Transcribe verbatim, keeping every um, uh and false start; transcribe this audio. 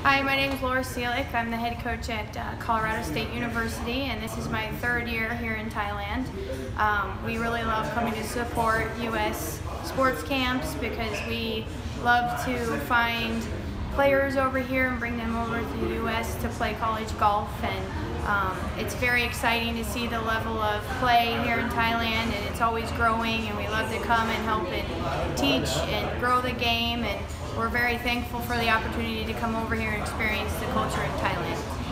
Hi, my name is Laura Cilek. I'm the head coach at uh, Colorado State University, and this is my third year here in Thailand. Um, we really love coming to support U S sports camps because we love to find players over here and bring them over to the U S to play college golf, and um, it's very exciting to see the level of play here in Thailand, and it's always growing, and we love to come and help and teach and grow the game, and we're very thankful for the opportunity to come over here and experience the culture in Thailand.